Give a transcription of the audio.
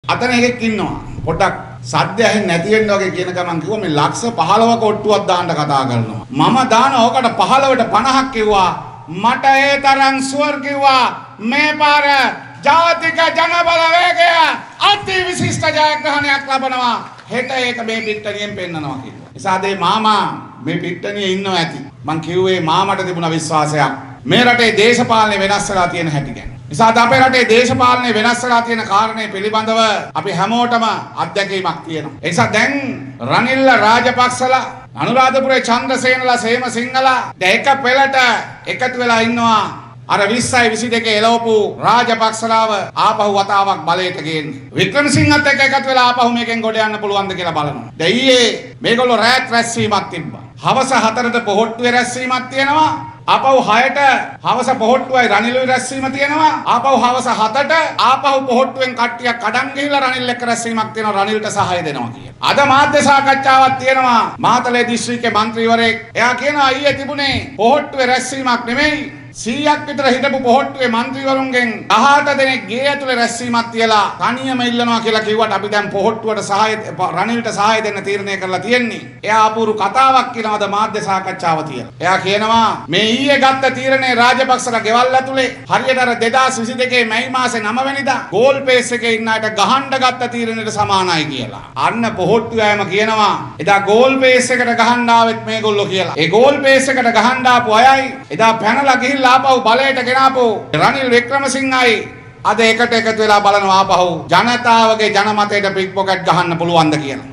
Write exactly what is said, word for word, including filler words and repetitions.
අතන එකෙක් ඉන්නවා. පොඩක් සද්ද ඇහෙන්නේ නැති වෙන්න වගේ කියන ගමන් කිව්වා මේ ලක්ෂ පහළොවක ඔට්ටුවක් දාන්න කතා කරනවා. මම දාන ඕකට පහළොවට පනහක් කිව්වා. මට ඒ තරම් ෂුවර් කිව්වා මේ පාර ජාතික ජනබලවේගය අති විශිෂ්ට ජයග්‍රහණයක් ලබනවා. හෙට ඒක මේ පිට්ටනියෙන් පෙන්නනවා කිව්වා. ඉසාදේ මාමා මේ පිට්ටනියේ ඉන්නවා ඇති. මං කිව්වේ මාමට තිබුණ විශ්වාසයක්. මේ රටේ දේශපාලනය වෙනස් වෙලා තියෙන හැටි ගැන. ඉසාද අපේ රටේ දේශපාලනය වෙනස් වෙලා තියෙන කාරණේ පිළිබඳව අපි හැමෝටම අත්දැකීමක් තියෙනවා. ඒ නිසා දැන් රනිල්ල රාජපක්ෂලා අනුරාධපුරේ චන්ද්‍රසේනලා සේමසිංහලා දැන් එක පෙළට එකතු වෙලා ඉන්නවා. අර විස්සයි විසි දෙකේ එළවපු රාජපක්ෂලාව ආපහු වතාවක් බලයට ගේන්න. වික්‍රමසිංහත් එක්ක එකතු වෙලා ආපහු මේකෙන් ගොඩ යන්න පුළුවන්ද කියලා බලනවා. දැන් ඊයේ මේගොල්ලෝ රැත් රැස්වීමක් තිබ්බා. හවස හතරට පොහොට්ටුවේ රැස්වීමක් තියෙනවා. ආපහු හයට හවස පොහොට්ටුවයි රනිලුයි රැස්වීම තියෙනවා. ආපහු හවස හතට ආපහු පොහොට්ටුවෙන් කට්ටියක් කඩන් ගිහිල්ලා රනිල් එක්ක රැස්වීමක් තියෙනවා. රනිල්ට සහාය දෙනවා කියන. අද මාධ්‍ය සාකච්ඡාවක් තියෙනවා. මාතලේ දිස්ත්‍රික්කේ മന്ത്രിවරයෙක් එයා කියනවා ඊයේ තිබුණේ පොහොට්ටුවේ රැස්වීමක් නෙමෙයි සීයක් විතර හිටපු පොහොට්ටුවේ മന്ത്രിවරුන්ගෙන් දහඅට දෙනෙක් ගේ ඇතුලේ රැස්වීමක් තියලා තනියම ඉල්ලනවා කියලා කිව්වට අපි දැන් පොහොට්ටුවට සහාය රනිල්ට සහාය දෙන්න තීරණය කරලා තියෙන්නේ. එයා අපූරු කතාවක් කියනවාද මාධ්‍ය සාකච්ඡාව තියලා. එයා කියනවා මේ ඊයේ ගත්ත තීරණේ රාජපක්ෂලා ගෙවල් ඇතුලේ හරියට අර දෙදාස් විසි දෙකේ මැයි මාසේ නවය වෙනිදා ගෝල් පේස් එකේ ඉන්න අයට ගහන්න ගත්ත තීරණයට සමානයි කියලා. අන්න පොහොට්ටුවෑම කියනවා එදා ගෝල් පේස් එකට ගහන්න ආවෙත් මේගොල්ලෝ කියලා. ඒ ගෝල් පේස් එකට ගහන්න ආපු අයයි එදා පැනලා ගිහිල්ලා ආපහු බලයට ගෙනාපු රනිල් වික්‍රමසිංහයි අද එකට එකතු වෙලා බලනවා ආපහු ජනතාවගේ ජනමතයට පික් පොකට් ගහන්න පුළුවන්ද කියලා.